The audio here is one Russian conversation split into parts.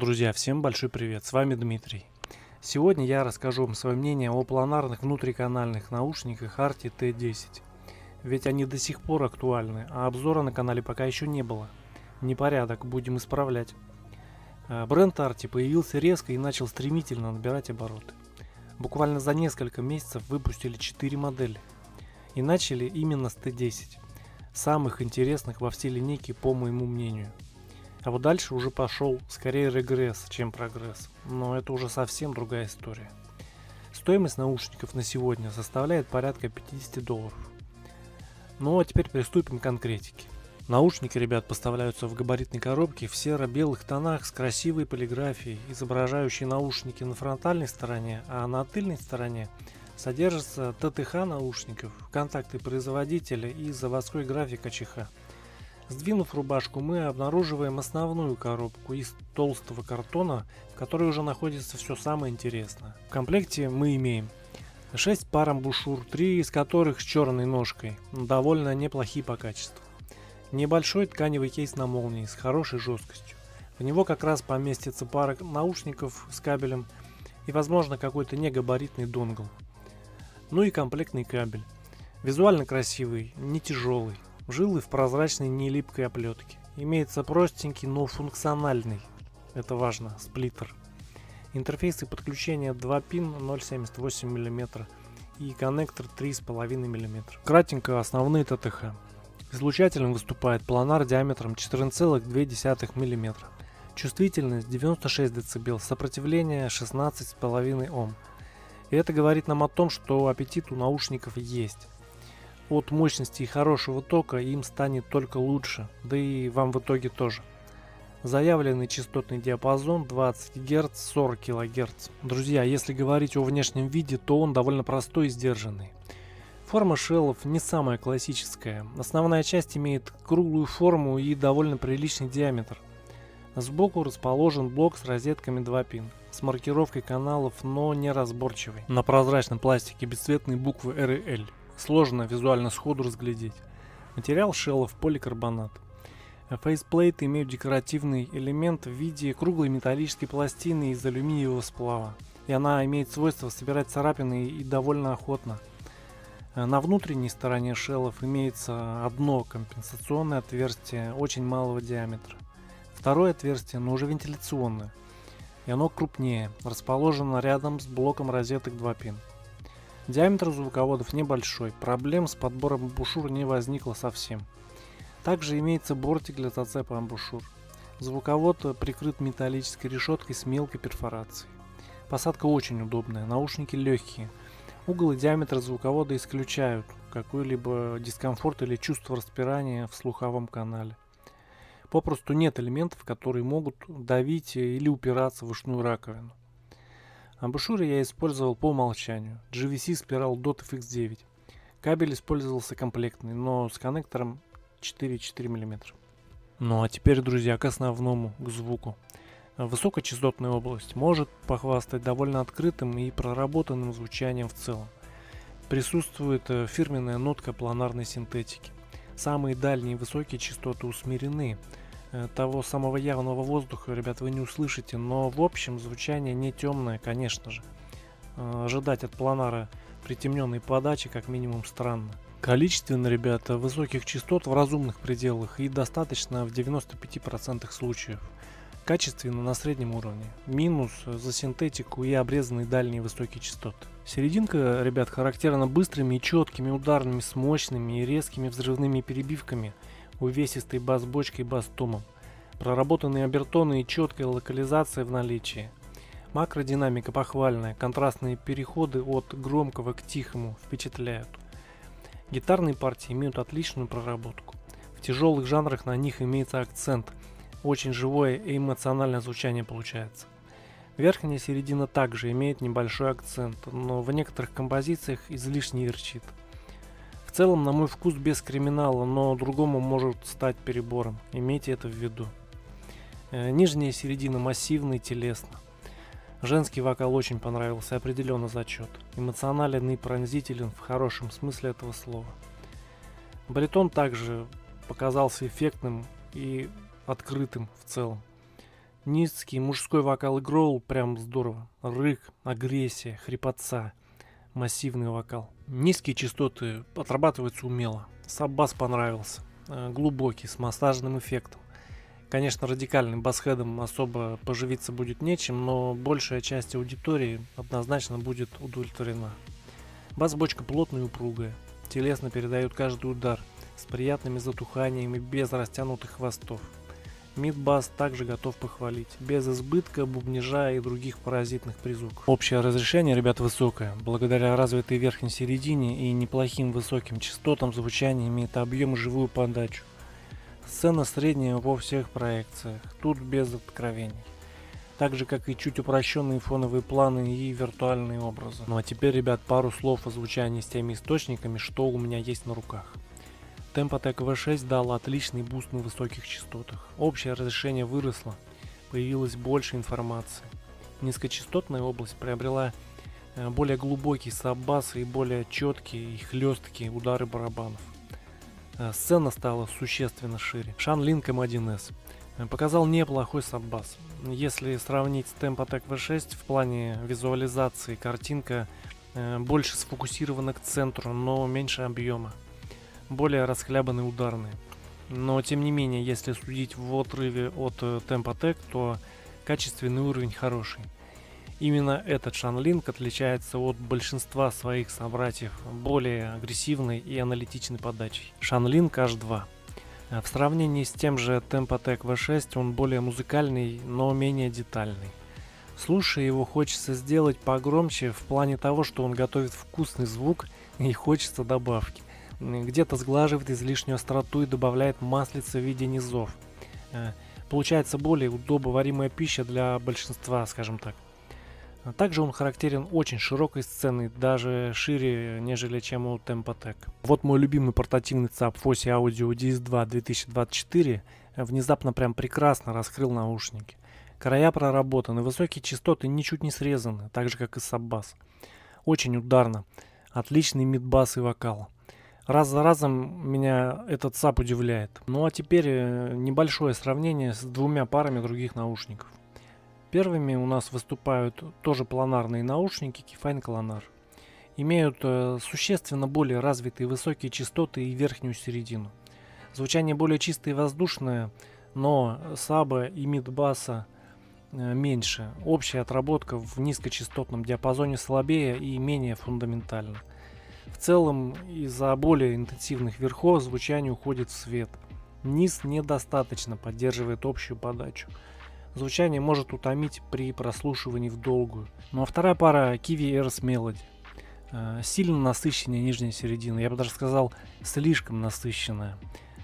Друзья, всем большой привет, с вами Дмитрий. Сегодня я расскажу вам свое мнение о планарных внутриканальных наушниках Arti T10. Ведь они до сих пор актуальны, а обзора на канале пока еще не было. Непорядок, будем исправлять. Бренд Arti появился резко и начал стремительно набирать обороты. Буквально за несколько месяцев выпустили 4 модели. И начали именно с T10. Самых интересных во всей линейке, по моему мнению. А вот дальше уже пошел скорее регресс, чем прогресс. Но это уже совсем другая история. Стоимость наушников на сегодня составляет порядка $50. Ну а теперь приступим к конкретике. Наушники, ребят, поставляются в габаритной коробке в серо-белых тонах с красивой полиграфией, изображающей наушники на фронтальной стороне, а на тыльной стороне содержатся ТТХ наушников, контакты производителя и заводской график АЧХ. Сдвинув рубашку, мы обнаруживаем основную коробку из толстого картона, в которой уже находится все самое интересное. В комплекте мы имеем 6 пар амбушюр, 3 из которых с черной ножкой, довольно неплохие по качеству. Небольшой тканевый кейс на молнии с хорошей жесткостью. В него как раз поместится пара наушников с кабелем и, возможно, какой-то негабаритный донгл. Ну и комплектный кабель. Визуально красивый, не тяжелый. Жилы в прозрачной нелипкой оплетке. Имеется простенький, но функциональный, это важно, сплиттер. Интерфейсы подключения 2 пин 0,78 мм и коннектор 3,5 мм. Кратенько основные ТТХ. Излучателем выступает планар диаметром 14,2 мм. Чувствительность 96 дБ, сопротивление 16,5 Ом. И это говорит нам о том, что аппетит у наушников есть. От мощности и хорошего тока им станет только лучше, да и вам в итоге тоже. Заявленный частотный диапазон 20 Гц, 40 кГц. Друзья, если говорить о внешнем виде, то он довольно простой и сдержанный. Форма шеллов не самая классическая. Основная часть имеет круглую форму и довольно приличный диаметр. Сбоку расположен блок с розетками 2 пин, с маркировкой каналов, но не разборчивый. На прозрачном пластике бесцветные буквы R и L. Сложно визуально сходу разглядеть. Материал шеллов поликарбонат. Фейсплейты имеют декоративный элемент в виде круглой металлической пластины из алюминиевого сплава. И она имеет свойство собирать царапины и довольно охотно. На внутренней стороне шеллов имеется одно компенсационное отверстие очень малого диаметра. Второе отверстие, но уже вентиляционное. И оно крупнее, расположено рядом с блоком розеток 2 пин. Диаметр звуководов небольшой, проблем с подбором амбушюр не возникло совсем. Также имеется бортик для зацепа амбушюр. Звуковод прикрыт металлической решеткой с мелкой перфорацией. Посадка очень удобная, наушники легкие. Угол и диаметр звуковода исключают какой-либо дискомфорт или чувство распирания в слуховом канале. Попросту нет элементов, которые могут давить или упираться в ушную раковину. Амбушюры я использовал по умолчанию. GVC Spiral Dot FX9. Кабель использовался комплектный, но с коннектором 4,4 мм. Ну а теперь, друзья, к основному, к звуку. Высокочастотная область может похвастать довольно открытым и проработанным звучанием в целом. Присутствует фирменная нотка планарной синтетики. Самые дальние высокие частоты усмирены. Того самого явного воздуха, ребят, вы не услышите, но в общем звучание не темное, конечно же. Ожидать от планара притемненной подачи как минимум странно. Количественно, ребята, высоких частот в разумных пределах и достаточно в 95% случаев. Качественно на среднем уровне. Минус за синтетику и обрезанные дальние высокие частоты. Серединка, ребят, характерна быстрыми и четкими ударами с мощными и резкими взрывными перебивками, увесистой бас-бочкой и бас-томом, проработанные обертоны и четкая локализация в наличии. Макродинамика похвальная, контрастные переходы от громкого к тихому впечатляют. Гитарные партии имеют отличную проработку. В тяжелых жанрах на них имеется акцент, очень живое и эмоциональное звучание получается. Верхняя середина также имеет небольшой акцент, но в некоторых композициях излишне ярчит. В целом, на мой вкус, без криминала, но другому может стать перебором. Имейте это в виду. Нижняя середина массивная и телесна. Женский вокал очень понравился, определенно зачет. Эмоционален и пронзителен в хорошем смысле этого слова. Баритон также показался эффектным и открытым в целом. Низкий мужской вокал и гроул прям здорово. Рык, агрессия, хрипотца, массивный вокал. Низкие частоты отрабатываются умело. Саб-бас понравился. Глубокий, с массажным эффектом. Конечно, радикальным басхедом особо поживиться будет нечем, но большая часть аудитории однозначно будет удовлетворена. Бас-бочка плотная и упругая. Телесно передает каждый удар, с приятными затуханиями, без растянутых хвостов. Мид-бас также готов похвалить, без избытка, бубнижа и других паразитных призвуков. Общее разрешение, ребят, высокое. Благодаря развитой верхней середине и неплохим высоким частотам звучание имеет объем и живую подачу. Сцена средняя во всех проекциях, тут без откровений. Так же, как и чуть упрощенные фоновые планы и виртуальные образы. Ну а теперь, ребят, пару слов о звучании с теми источниками, что у меня есть на руках. Tempotec V6 дал отличный буст на высоких частотах. Общее разрешение выросло, появилось больше информации. Низкочастотная область приобрела более глубокий саб-бас и более четкие и хлесткие удары барабанов. Сцена стала существенно шире. Shanlink M1S показал неплохой саб-бас. Если сравнить с Tempotec V6 в плане визуализации, картинка больше сфокусирована к центру, но меньше объема. Более расхлябанные ударные. Но тем не менее, если судить в отрыве от Tempotec, то качественный уровень хороший. Именно этот Shanlink отличается от большинства своих собратьев более агрессивной и аналитичной подачей. Shanlink H2. В сравнении с тем же Tempotec V6 он более музыкальный, но менее детальный. Слушая его, хочется сделать погромче в плане того, что он готовит вкусный звук и хочется добавки. Где-то сглаживает излишнюю остроту и добавляет маслица в виде низов. Получается более удобоваримая пища для большинства, скажем так. Также он характерен очень широкой сценой, даже шире, нежели чем у Tempotec. Вот мой любимый портативный ЦАП Fosi Audio DS2 2024 внезапно прям прекрасно раскрыл наушники. Края проработаны, высокие частоты ничуть не срезаны, так же как и саб-бас. Очень ударно, отличный мид-бас и вокал. Раз за разом меня этот ЦАП удивляет. Ну а теперь небольшое сравнение с двумя парами других наушников. Первыми у нас выступают тоже планарные наушники Keyfine Clanar. Имеют существенно более развитые высокие частоты и верхнюю середину. Звучание более чистое и воздушное, но саба и мид-баса меньше. Общая отработка в низкочастотном диапазоне слабее и менее фундаментальна. В целом, из-за более интенсивных верхов звучание уходит в свет. Низ недостаточно поддерживает общую подачу. Звучание может утомить при прослушивании в долгую. Ну а вторая пара Kiwi Airs Melody. Сильно насыщенная нижняя середина, я бы даже сказал, слишком насыщенная.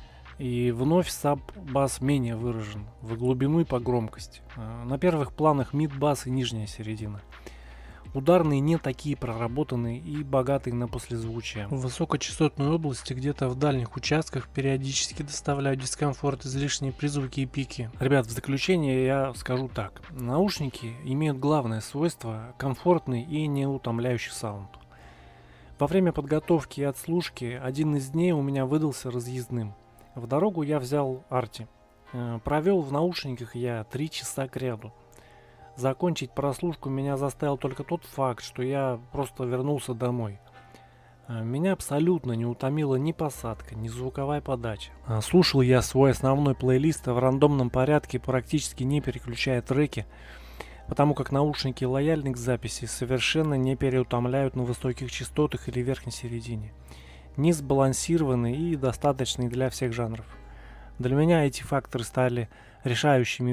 И вновь саб-бас менее выражен в глубину и по громкости. На первых планах мид-бас и нижняя середина. Ударные не такие проработанные и богатые на послезвучие. В высокочастотной области, где-то в дальних участках, периодически доставляют дискомфорт излишние призвуки и пики. Ребят, в заключение я скажу так. Наушники имеют главное свойство – комфортный и не утомляющий саунд. Во время подготовки и отслушки один из дней у меня выдался разъездным. В дорогу я взял Арти. Провел в наушниках я 3 часа кряду. Закончить прослушку меня заставил только тот факт, что я просто вернулся домой. Меня абсолютно не утомила ни посадка, ни звуковая подача. Слушал я свой основной плейлист в рандомном порядке, практически не переключая треки, потому как наушники лояльны к записи, совершенно не переутомляют на высоких частотах или верхней середине. Низ сбалансированный и достаточный для всех жанров. Для меня эти факторы стали решающими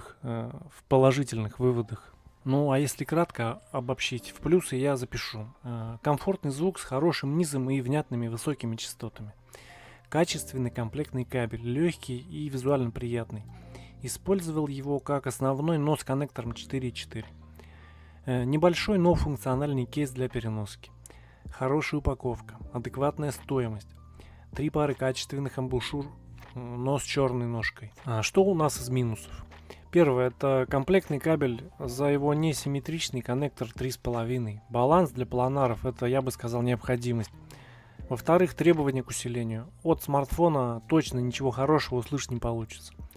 в положительных выводах. Ну а если кратко обобщить, в плюсы я запишу. Комфортный звук с хорошим низом и внятными высокими частотами. Качественный комплектный кабель, легкий и визуально приятный. Использовал его как основной, но с коннектором 4.4. Небольшой, но функциональный кейс для переноски. Хорошая упаковка, адекватная стоимость. 3 пары качественных амбушюр, но с черной ножкой. Что у нас из минусов? Первое, это комплектный кабель, за его несимметричный коннектор 3,5. Баланс для планаров, это, я бы сказал, необходимость. Во-вторых, требования к усилению. От смартфона точно ничего хорошего услышать не получится.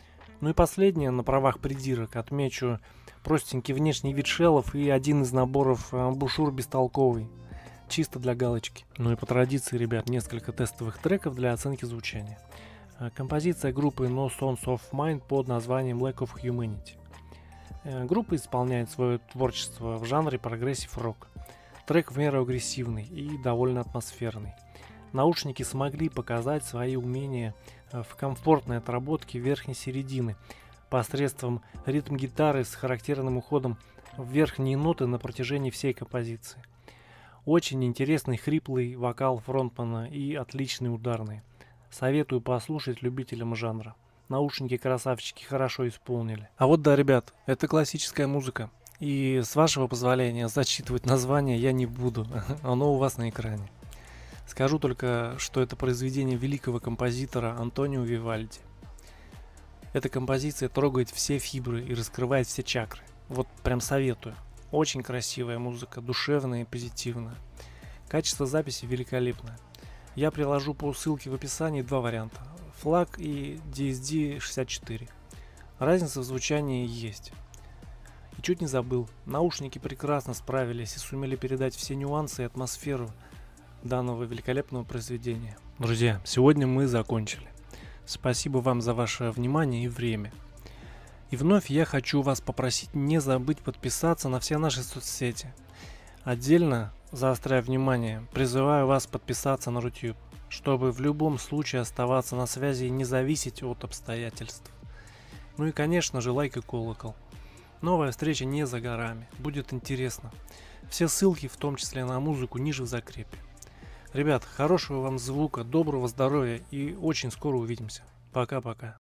Ну и последнее, на правах придирок, отмечу простенький внешний вид шеллов и один из наборов амбушюр бестолковый, чисто для галочки. Ну и по традиции, ребят, несколько тестовых треков для оценки звучания. Композиция группы No Sons of Mine под названием Lack of Humanity. Группа исполняет свое творчество в жанре прогрессив-рок. Трек в меру агрессивный и довольно атмосферный. Наушники смогли показать свои умения в комфортной отработке верхней середины посредством ритм-гитары с характерным уходом в верхние ноты на протяжении всей композиции. Очень интересный хриплый вокал фронтмана и отличные ударные. Советую послушать любителям жанра. Наушники красавчики хорошо исполнили. А вот да, ребят, это классическая музыка. И с вашего позволения зачитывать название я не буду. Оно у вас на экране. Скажу только, что это произведение великого композитора Антонио Вивальди. Эта композиция трогает все фибры и раскрывает все чакры. Вот прям советую. Очень красивая музыка, душевная и позитивная. Качество записи великолепное. Я приложу по ссылке в описании два варианта. FLAC и DSD-64. Разница в звучании есть. И чуть не забыл, наушники прекрасно справились и сумели передать все нюансы и атмосферу данного великолепного произведения. Друзья, сегодня мы закончили. Спасибо вам за ваше внимание и время. И вновь я хочу вас попросить не забыть подписаться на все наши соцсети. Отдельно, заостряя внимание, призываю вас подписаться на Рутюб, чтобы в любом случае оставаться на связи и не зависеть от обстоятельств. Ну и конечно же лайк и колокол. Новая встреча не за горами, будет интересно. Все ссылки, в том числе на музыку, ниже в закрепе. Ребят, хорошего вам звука, доброго здоровья и очень скоро увидимся. Пока-пока.